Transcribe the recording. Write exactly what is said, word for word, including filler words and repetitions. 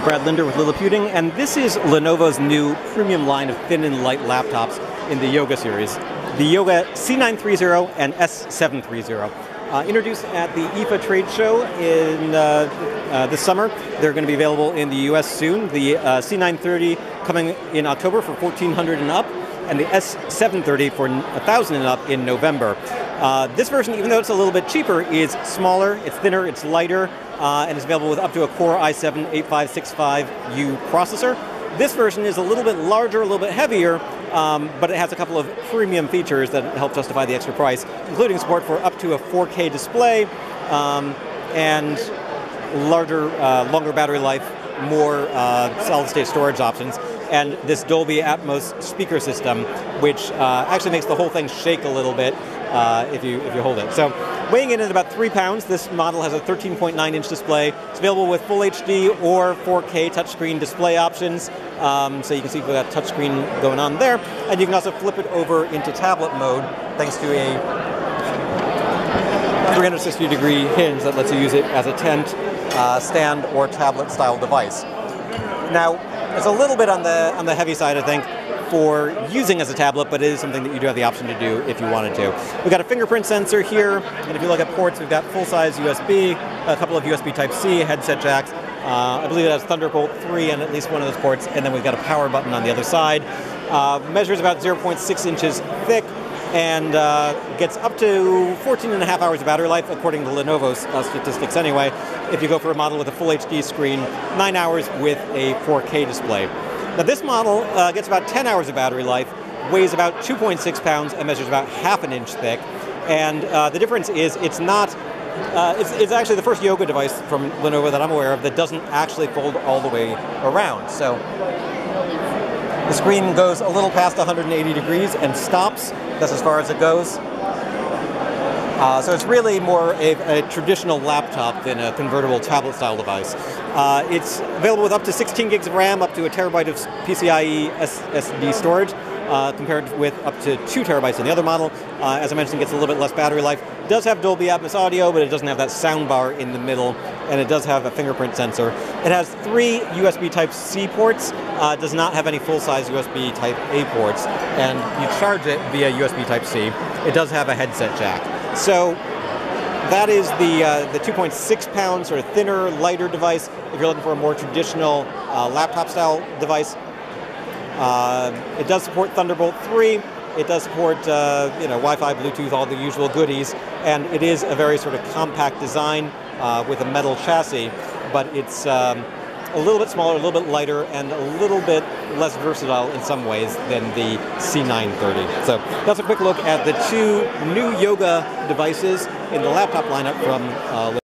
Brad Linder with Liliputing, and this is Lenovo's new premium line of thin and light laptops in the Yoga series. The Yoga C nine thirty and S seven thirty. Uh, introduced at the I F A trade show in uh, uh, this summer. They're going to be available in the U S soon. The uh, C nine thirty coming in October for fourteen hundred and up, and the S seven thirty for one thousand and up in November. Uh, this version, even though it's a little bit cheaper, is smaller, it's thinner, it's lighter, uh, and is available with up to a Core i seven eighty-five sixty-five U processor. This version is a little bit larger, a little bit heavier, um, but it has a couple of premium features that help justify the extra price, including support for up to a four K display, um, and larger, uh, longer battery life, more uh, solid-state storage options, and this Dolby Atmos speaker system, which uh, actually makes the whole thing shake a little bit uh, if you if you hold it. So, weighing in at about three pounds, this model has a thirteen point nine inch display. It's available with Full H D or four K touchscreen display options, um, so you can see for that touchscreen going on there, and you can also flip it over into tablet mode thanks to a three hundred sixty degree hinge that lets you use it as a tent, uh, stand, or tablet-style device. Now, it's a little bit on the on the heavy side, I think, for using as a tablet, but it is something that you do have the option to do if you wanted to. We've got a fingerprint sensor here, and if you look at ports, we've got full-size U S B, a couple of U S B Type-C, headset jacks. Uh, I believe it has Thunderbolt three on at least one of those ports, and then we've got a power button on the other side. Uh, measures about zero point six inches thick, and uh, gets up to fourteen and a half hours of battery life, according to Lenovo's uh, statistics anyway. If you go for a model with a Full H D screen, nine hours with a four K display. Now this model uh, gets about ten hours of battery life, weighs about two point six pounds, and measures about half an inch thick. And uh, the difference is it's not, uh, it's, it's actually the first Yoga device from Lenovo that I'm aware of that doesn't actually fold all the way around. So the screen goes a little past one hundred eighty degrees and stops. That's as far as it goes. Uh, so it's really more a, a traditional laptop than a convertible tablet-style device. Uh, it's available with up to sixteen gigs of RAM, up to a terabyte of PCIe S S D storage, uh, compared with up to two terabytes in the other model. Uh, as I mentioned, it gets a little bit less battery life. It does have Dolby Atmos audio, but it doesn't have that sound bar in the middle, and it does have a fingerprint sensor. It has three U S B Type-C ports. Uh, does not have any full-size U S B Type-A ports, and you charge it via U S B Type-C. It does have a headset jack. So that is the uh, the two point six pound sort of thinner, lighter device. If you're looking for a more traditional uh, laptop-style device, uh, it does support Thunderbolt three. It does support uh, you know, Wi-Fi, Bluetooth, all the usual goodies, and it is a very sort of compact design uh, with a metal chassis, but it's um, a little bit smaller, a little bit lighter, and a little bit less versatile in some ways than the C nine thirty. So that's a quick look at the two new Yoga devices in the laptop lineup from uh,